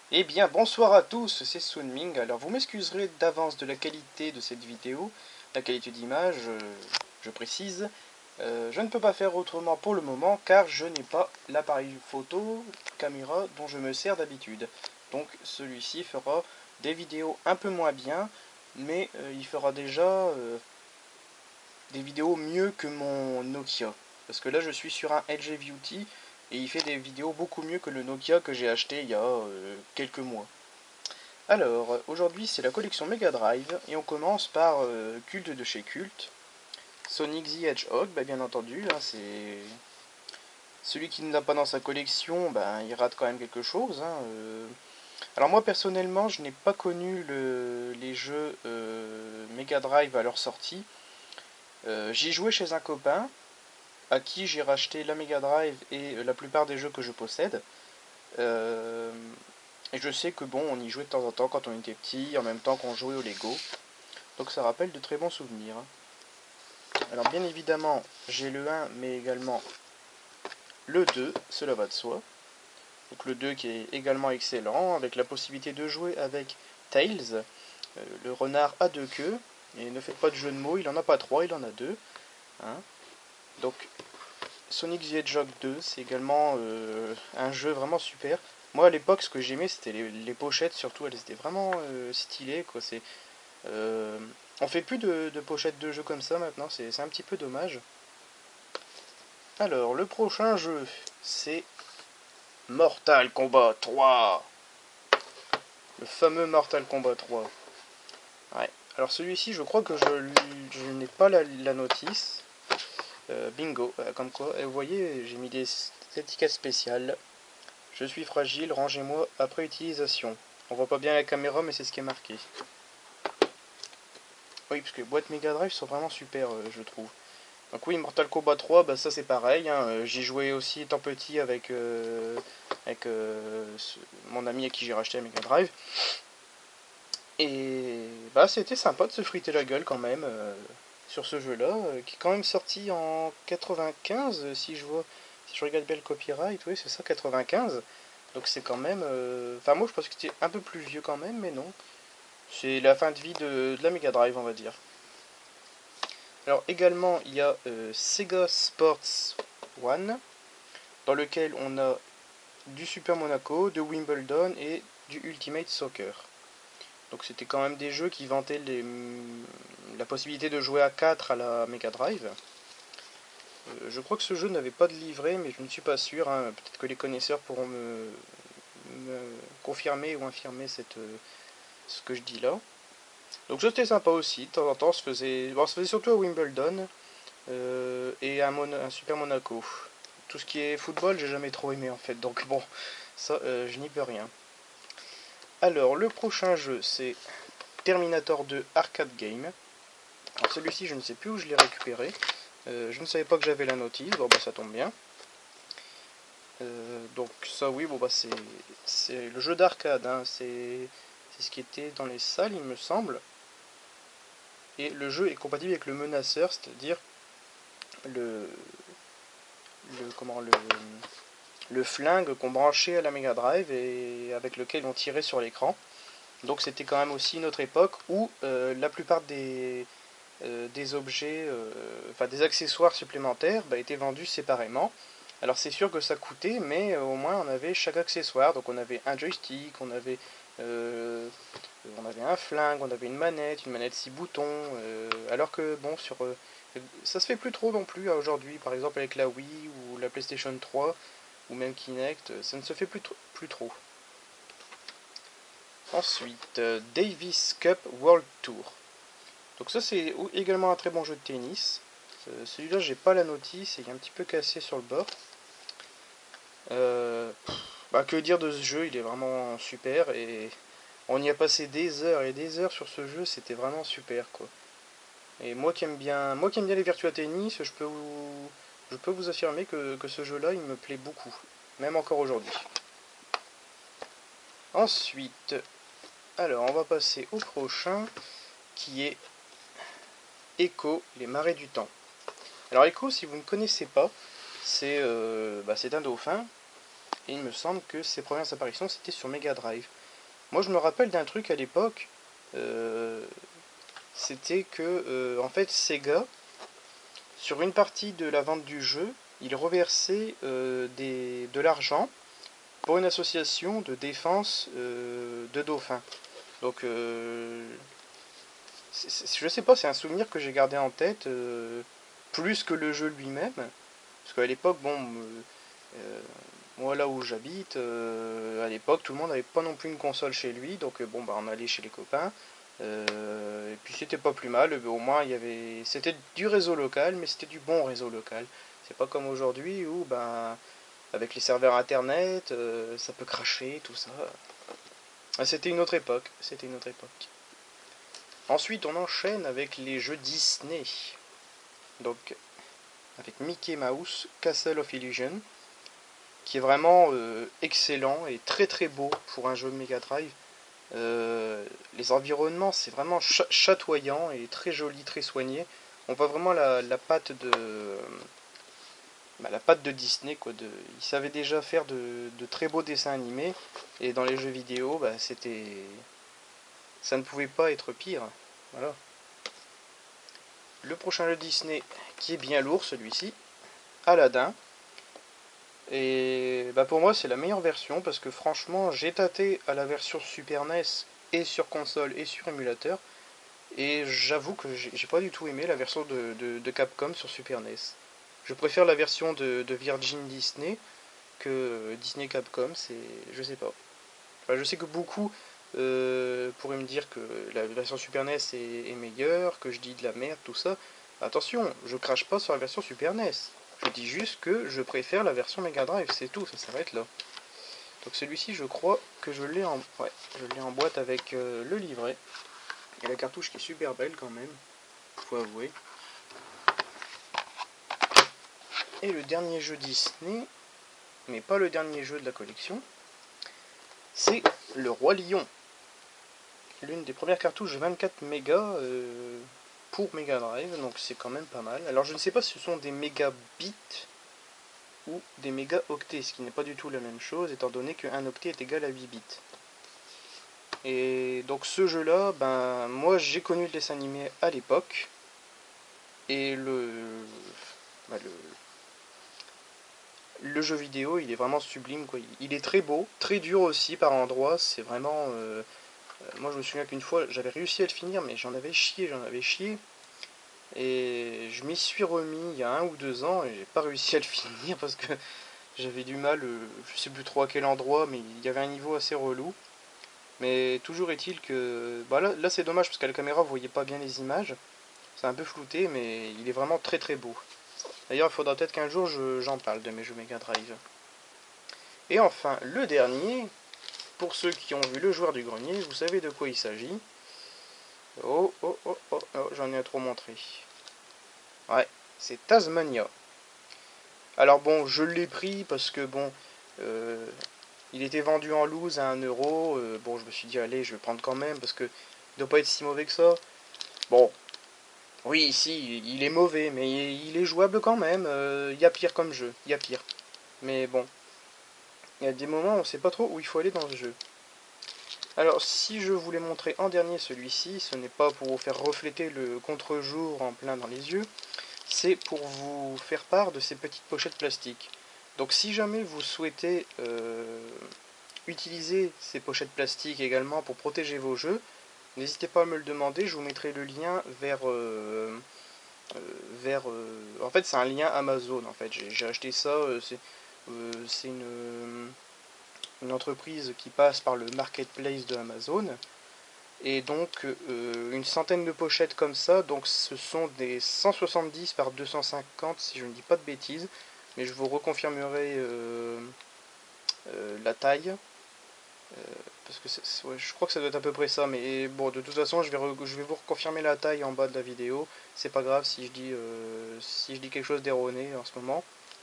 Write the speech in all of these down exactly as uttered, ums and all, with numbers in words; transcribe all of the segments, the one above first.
Eh bien, bonsoir à tous, c'est Sunming. Alors, vous m'excuserez d'avance de la qualité de cette vidéo, la qualité d'image, euh, je précise. Euh, je ne peux pas faire autrement pour le moment car je n'ai pas l'appareil photo, caméra dont je me sers d'habitude. Donc, celui-ci fera des vidéos un peu moins bien, mais euh, il fera déjà euh, des vidéos mieux que mon Nokia. Parce que là, je suis sur un L G Beauty et il fait des vidéos beaucoup mieux que le Nokia que j'ai acheté il y a euh, quelques mois. Alors, aujourd'hui c'est la collection Mega Drive, et on commence par euh, Culte de chez Culte. Sonic the Hedgehog, bah, bien entendu, hein, c'est... Celui qui ne l'a pas dans sa collection, bah, il rate quand même quelque chose. Hein, euh. Alors moi personnellement, je n'ai pas connu le... les jeux euh, Mega Drive à leur sortie. Euh, J'y jouais chez un copain, à qui j'ai racheté la Mega Drive et euh, la plupart des jeux que je possède. Euh, et je sais que bon, on y jouait de temps en temps quand on était petit, en même temps qu'on jouait au Lego. Donc ça rappelle de très bons souvenirs. Alors bien évidemment, j'ai le un, mais également le deux, cela va de soi. Donc le deux qui est également excellent, avec la possibilité de jouer avec Tails, euh, le renard à deux queues. Et ne faites pas de jeu de mots, il en a pas trois, il en a deux. Hein. Donc Sonic the Hedgehog deux, c'est également euh, un jeu vraiment super. Moi à l'époque, ce que j'aimais, c'était les, les pochettes, surtout, elles étaient vraiment euh, stylées, quoi. C'est Euh, on fait plus de, de pochettes de jeux comme ça maintenant, c'est un petit peu dommage. Alors, le prochain jeu, c'est Mortal Kombat trois. Le fameux Mortal Kombat trois. Ouais. Alors celui-ci, je crois que je, je n'ai pas la, la notice. Euh, bingo, euh, comme quoi, et vous voyez, j'ai mis des étiquettes spéciales. Je suis fragile, rangez-moi après utilisation. On voit pas bien la caméra, mais c'est ce qui est marqué. Oui, parce que les boîtes Mega Drive sont vraiment super, euh, je trouve. Donc oui, Mortal Kombat trois, bah ça c'est pareil. Hein. J'y jouais aussi étant petit avec, euh, avec euh, ce- mon ami à qui j'ai racheté la Mega Drive. Et bah c'était sympa de se friter la gueule quand même euh, sur ce jeu-là, euh, qui est quand même sorti en quatre-vingt-quinze, si je vois, si je regarde bien le copyright, oui c'est ça, quatre-vingt-quinze. Donc c'est quand même... euh, Enfin moi je pense que c'était un peu plus vieux quand même, mais non. C'est la fin de vie de, de la Mega Drive, on va dire. Alors également, il y a euh, Sega Sports One, dans lequel on a du Super Monaco, de Wimbledon et du Ultimate Soccer. Donc c'était quand même des jeux qui vantaient les, la possibilité de jouer à quatre à la Mega Drive. Euh, je crois que ce jeu n'avait pas de livret, mais je ne suis pas sûr. Hein. Peut-être que les connaisseurs pourront me, me confirmer ou infirmer cette, euh, ce que je dis là. Donc c'était sympa aussi, de temps en temps, on se faisait, bon, on se faisait surtout à Wimbledon euh, et à Mon un Super Monaco. Tout ce qui est football, j'ai jamais trop aimé en fait, donc bon, ça, euh, je n'y peux rien. Alors, le prochain jeu, c'est Terminator deux Arcade Game. Alors celui-ci, je ne sais plus où je l'ai récupéré. Euh, je ne savais pas que j'avais la notice, bon bah ça tombe bien. Euh, donc ça oui, bon bah c'est c'est le jeu d'arcade, hein. c'est ce qui était dans les salles, il me semble. Et le jeu est compatible avec le menaceur, c'est-à-dire le, le comment le le flingue qu'on branchait à la Mega Drive et avec lequel on tirait sur l'écran. Donc c'était quand même aussi une autre époque où euh, la plupart des, euh, des objets, euh, enfin des accessoires supplémentaires bah, étaient vendus séparément. Alors c'est sûr que ça coûtait, mais euh, au moins on avait chaque accessoire. Donc on avait un joystick, on avait, euh, on avait un flingue, on avait une manette, une manette six boutons. Euh, alors que bon, sur, euh, ça se fait plus trop non plus aujourd'hui. Par exemple avec la Wii ou la PlayStation trois ou même Kinect, ça ne se fait plus, plus trop. Ensuite, euh, Davis Cup World Tour. Donc ça c'est également un très bon jeu de tennis. Euh, Celui-là j'ai pas la notice et il est un petit peu cassé sur le bord. Euh, bah, que dire de ce jeu, il est vraiment super et on y a passé des heures et des heures sur ce jeu, c'était vraiment super quoi. Et moi qui aime bien, moi qui aime bien les Virtua Tennis, je peux vous, je peux vous affirmer que, que ce jeu-là il me plaît beaucoup, même encore aujourd'hui. Ensuite, alors on va passer au prochain qui est Echo, les marées du temps. Alors Echo, si vous ne connaissez pas, c'est euh, bah, un dauphin et il me semble que ses premières apparitions c'était sur Mega Drive. Moi je me rappelle d'un truc à l'époque, euh, c'était que euh, en fait Sega, sur une partie de la vente du jeu, il reversait euh, des, de l'argent pour une association de défense euh, de dauphins. Donc euh, c'est- c'est- je sais pas, c'est un souvenir que j'ai gardé en tête, euh, plus que le jeu lui-même. Parce qu'à l'époque, bon, euh, euh, moi là où j'habite, euh, à l'époque, tout le monde n'avait pas non plus une console chez lui, donc euh, bon, bah on allait chez les copains. Euh, et puis c'était pas plus mal, au moins il y avait, c'était du réseau local, mais c'était du bon réseau local. C'est pas comme aujourd'hui où, ben, avec les serveurs internet, euh, ça peut cracher, tout ça. Ah, c'était une autre époque, c'était une autre époque. Ensuite, on enchaîne avec les jeux Disney. Donc, avec Mickey Mouse, Castle of Illusion, qui est vraiment euh, excellent et très très beau pour un jeu Mega Drive. Euh, les environnements, c'est vraiment ch chatoyant et très joli, très soigné. On voit vraiment la, la patte de bah, la patte de Disney, quoi. De, ils savaient déjà faire de, de très beaux dessins animés, et dans les jeux vidéo, bah, c'était, ça ne pouvait pas être pire. Voilà. Le prochain jeu Disney, qui est bien lourd, celui-ci, Aladdin. Et bah pour moi, c'est la meilleure version parce que franchement, j'ai tâté à la version Super N E S et sur console et sur émulateur. Et j'avoue que j'ai pas du tout aimé la version de, de, de Capcom sur Super N E S. Je préfère la version de, de Virgin Disney que Disney Capcom, c'est. Je sais pas. Enfin, je sais que beaucoup euh, pourraient me dire que la version Super N E S est, est meilleure, que je dis de la merde, tout ça. Attention, je crache pas sur la version Super N E S. Je dis juste que je préfère la version Mega Drive, c'est tout, ça s'arrête là. Donc celui-ci, je crois que je l'ai en, ouais, je l'ai en boîte avec euh, le livret. Et la cartouche qui est super belle quand même, faut avouer. Et le dernier jeu Disney, mais pas le dernier jeu de la collection, c'est le Roi Lion. L'une des premières cartouches de vingt-quatre mégas euh, pour Mega Drive, donc c'est quand même pas mal. Alors je ne sais pas si ce sont des mégabits ou des mégaoctets, ce qui n'est pas du tout la même chose, étant donné qu'un octet est égal à huit bits. Et donc ce jeu-là, ben moi j'ai connu le dessin animé à l'époque, et le, ben, le, le jeu vidéo, il est vraiment sublime, quoi. Il est très beau, très dur aussi par endroits, c'est vraiment... Euh, moi je me souviens qu'une fois j'avais réussi à le finir, mais j'en avais chié, j'en avais chié. Et je m'y suis remis il y a un ou deux ans et j'ai pas réussi à le finir parce que j'avais du mal, euh, je sais plus trop à quel endroit, mais il y avait un niveau assez relou. Mais toujours est-il que... Bah là, là c'est dommage parce qu'à la caméra vous voyez pas bien les images. C'est un peu flouté mais il est vraiment très très beau. D'ailleurs il faudra peut-être qu'un jour je, j'en parle de mes jeux Mega Drive. Et enfin le dernier, pour ceux qui ont vu Le Joueur du Grenier, vous savez de quoi il s'agit. Oh oh oh oh, oh j'en ai trop montré. Ouais, c'est Tazmania. Alors bon, je l'ai pris parce que bon, euh, il était vendu en loose à un euro. Euh, bon, je me suis dit, allez, je vais le prendre quand même parce que il doit pas être si mauvais que ça. Bon, oui, ici, il est mauvais, mais il est jouable quand même. Euh, Il y a pire comme jeu, il y a pire. Mais bon, il y a des moments où on sait pas trop où il faut aller dans ce jeu. Alors, si je voulais montrer en dernier celui-ci, ce n'est pas pour vous faire refléter le contre-jour en plein dans les yeux, c'est pour vous faire part de ces petites pochettes plastiques. Donc si jamais vous souhaitez euh, utiliser ces pochettes plastiques également pour protéger vos jeux, n'hésitez pas à me le demander, je vous mettrai le lien vers... Euh, euh, vers euh, en fait c'est un lien Amazon, en fait j'ai acheté ça, euh, c'est euh, c'est une, une entreprise qui passe par le marketplace de Amazon. Et donc euh, une centaine de pochettes comme ça, donc ce sont des cent soixante-dix par deux cent cinquante si je ne dis pas de bêtises, mais je vous reconfirmerai euh, euh, la taille, euh, parce que c'est, ouais, je crois que ça doit être à peu près ça, mais bon de toute façon je vais, re, je vais vous reconfirmer la taille en bas de la vidéo, c'est pas grave si je dis, euh, si je dis quelque chose d'erroné en ce moment.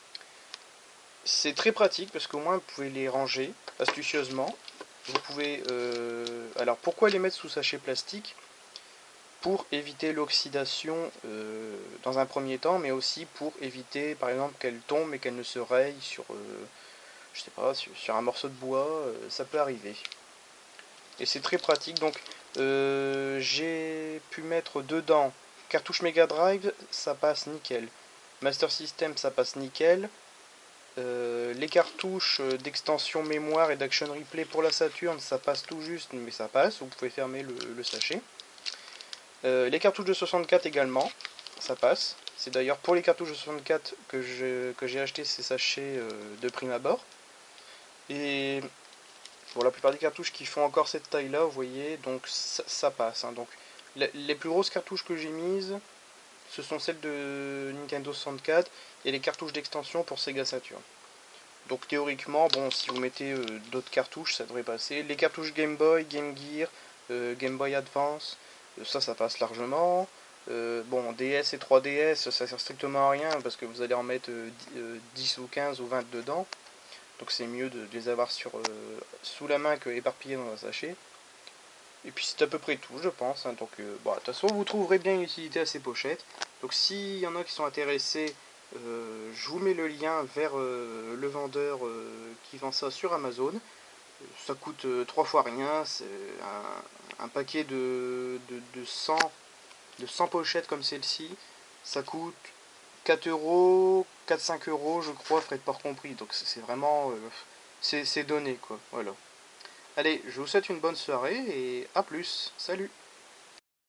C'est très pratique parce qu'au moins vous pouvez les ranger astucieusement. Vous pouvez... Euh, alors pourquoi les mettre sous sachet plastique? Pour éviter l'oxydation euh, dans un premier temps, mais aussi pour éviter par exemple qu'elles tombent et qu'elles ne se rayent sur, euh, je sais pas, sur, sur un morceau de bois, euh, ça peut arriver. Et c'est très pratique, donc euh, j'ai pu mettre dedans cartouche Mega Drive, ça passe nickel. Master System, ça passe nickel. Euh, les cartouches d'extension mémoire et d'action replay pour la Saturn, ça passe tout juste, mais ça passe, vous pouvez fermer le, le sachet. Euh, les cartouches de soixante-quatre également, ça passe. C'est d'ailleurs pour les cartouches de soixante-quatre que j'ai que j'ai acheté ces sachets euh, de prime abord. Et pour la plupart des cartouches qui font encore cette taille là, vous voyez, donc ça, ça passe. Hein. Donc les, les plus grosses cartouches que j'ai mises, ce sont celles de Nintendo soixante-quatre et les cartouches d'extension pour Sega Saturn. Donc théoriquement, bon, si vous mettez euh, d'autres cartouches, ça devrait passer. Les cartouches Game Boy, Game Gear, euh, Game Boy Advance, euh, ça, ça passe largement. Euh, bon, D S et trois D S, ça sert strictement à rien parce que vous allez en mettre euh, dix ou quinze ou vingt dedans. Donc c'est mieux de, de les avoir sur, euh, sous la main que éparpillés dans un sachet. Et puis c'est à peu près tout, je pense. Hein. Donc, euh, bon, de toute façon, vous trouverez bien une utilité à ces pochettes. Donc s'il y en a qui sont intéressés, euh, je vous mets le lien vers euh, le vendeur euh, qui vend ça sur Amazon. Ça coûte euh, trois fois rien. C'est un, un paquet de, de, de cent, de cent pochettes comme celle-ci. Ça coûte quatre euros, quatre cinq euros, je crois, frais de port compris. Donc c'est vraiment... Euh, c'est donné, quoi. Voilà. Allez, je vous souhaite une bonne soirée et à plus. Salut!